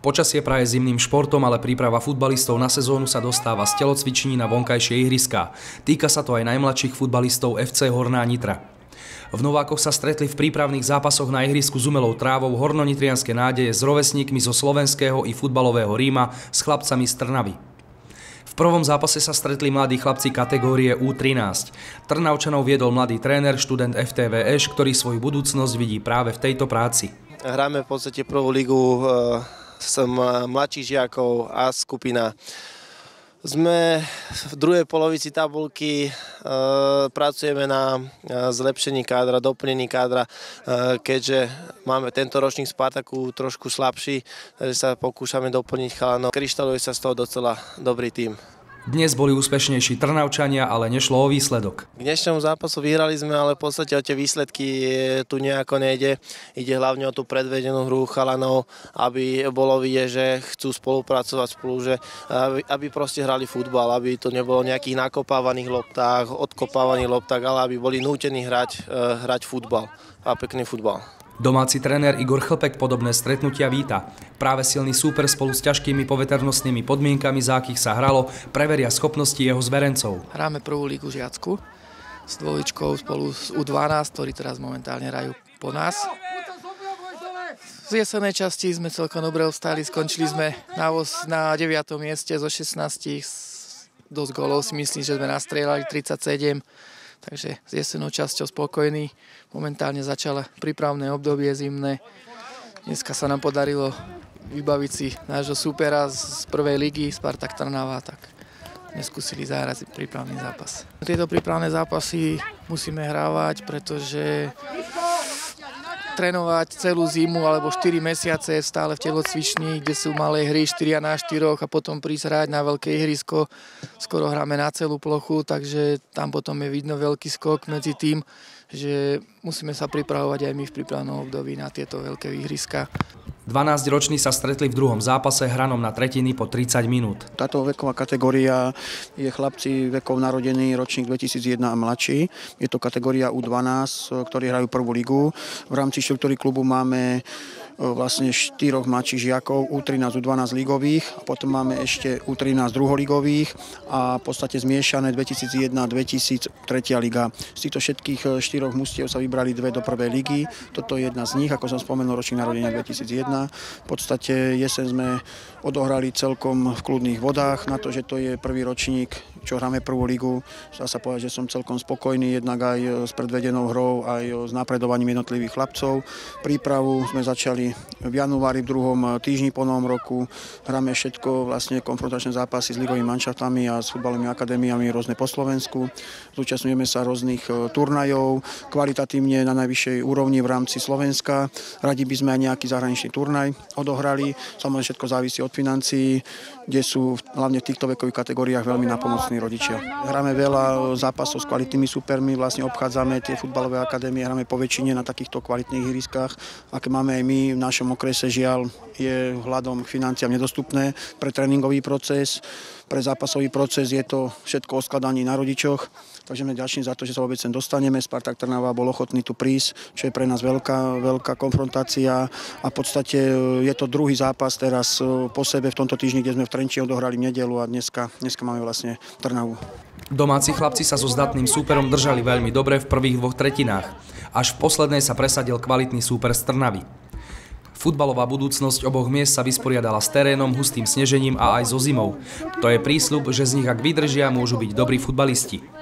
Počasie praje zimným športom, ale príprava futbalistov na sezónu sa dostáva z telocvičení na vonkajšie ihriská. Týka sa to aj najmladších futbalistov FC Horná Nitra. V Novákoch sa stretli v prípravných zápasoch na ihrisku s umelou trávou hornonitrianske nádeje s rovesníkmi zo slovenského i futbalového Ríma s chlapcami z Trnavy. V prvom zápase sa stretli mladí chlapci kategórie U13. Trnavčanov viedol mladý tréner, študent FTVŠ, ktorý svoju budúcnosť vidí práve v tejto práci. Hráme v podstate prvú ligu som mladších žiakov A skupina. Sme v druhej polovici tabuľky, pracujeme na zlepšení kádra, doplnení kádra, keďže máme tento ročník Spartaku trošku slabší, takže sa pokúšame doplniť chalanov. Kryštáluje sa z toho docela dobrý tím. Dnes boli úspešnejší Trnavčania, ale nešlo o výsledok. K dnešnému zápasu vyhrali sme, ale v podstate o tie výsledky tu nejako nejde. Ide hlavne o tú predvedenú hru chalanov, aby bolo vidieť, že chcú spolupracovať spolu, že aby proste hrali futbal, aby to nebolo nejakých nakopávaných loptách, odkopávaných loptách, ale aby boli nútení hrať futbal a pekný futbal. Domáci tréner Igor Chlpek podobné stretnutia víta. Práve silný súper spolu s ťažkými poveternostnými podmienkami, za akých sa hralo, preveria schopnosti jeho zverencov. Hráme prvú lígu žiackú s dvojičkou spolu s U12, ktorí teraz momentálne hrajú po nás. Z jesenej časti sme celkom dobre ostali, skončili sme na 9. mieste zo 16, dosť gólov si myslím, že sme nastrieľali 37. Takže s jesennou časťou spokojný. Momentálne začalo prípravné obdobie zimné. Dneska sa nám podarilo vybaviť si nášho súpera z prvej ligy, Spartak Trnava, tak neskúsili zahrať prípravný zápas. Tieto prípravné zápasy musíme hrávať, pretože trénovať celú zimu alebo 4 mesiace stále v telocvični, kde sú malé hry 4 na 4 a potom prísť hrať na veľké ihrisko. Skoro hráme na celú plochu, takže tam potom je vidno veľký skok medzi tým, že musíme sa pripravovať aj my v prípravnom období na tieto veľké ihriska. 12-roční sa stretli v druhom zápase hranom na tretiny po 30 minút. Táto veková kategória je chlapci vekov narodený ročník 2001 a mladší. Je to kategória U12, ktorí hrajú prvú ligu. V rámci štruktúry klubu máme vlastne 4 mladších žiakov, U13, U12 ligových, a potom máme ešte U13 druholigových a v podstate zmiešané 2001-2003 liga. Z týchto všetkých 4 mužstiev sa vybrali 2 do prvej ligy. Toto je jedna z nich, ako som spomenul, ročník narodenia 2001. V podstate jeseň sme odohrali celkom v kľudných vodách. Na to, že to je prvý ročník, čo hráme prvú ligu, dá sa povedať, že som celkom spokojný, jednak aj s predvedenou hrou, aj s napredovaním jednotlivých chlapcov. Prípravu sme začali v januári, v druhom týždni po novom roku. Hráme všetko, vlastne konfrontačné zápasy s ligovými manšaftami a s futbalovými akadémiami rôzne po Slovensku. Zúčastňujeme sa rôznych turnajov, kvalitatívne na najvyššej úrovni v rámci Slovenska. Radi by sme aj nejaký zahraničný turnaj odohrali. Samozrejme všetko závisí od financií, kde sú hlavne v týchto vekových kategóriách veľmi napomocní rodičia. Hráme veľa zápasov s kvalitnými supermi, vlastne obchádzame tie futbalové akadémie, hráme po väčšine na takýchto kvalitných ihriskách, aké máme aj my. V našom okrese žiaľ je hľadom k financiám nedostupné pre tréningový proces, pre zápasový proces je to všetko o skladaní na rodičoch, takže sme ďační za to, že sa vôbec sem dostaneme. Spartak Trnava bol ochotný tu prísť, čo je pre nás veľká konfrontácia a v podstate je to druhý zápas teraz po sebe v tomto týždni, kde sme v Trenčíne odohrali nedeľu a dneska máme vlastne Trnavu. Domáci chlapci sa so zdatným súperom držali veľmi dobre v prvých 2 tretinách. Až v poslednej sa presadil kvalitný súper z Trnavy. Futbalová budúcnosť oboch miest sa vysporiadala s terénom, hustým snežením a aj so zimou. To je prísľub, že z nich ak vydržia, môžu byť dobrí futbalisti.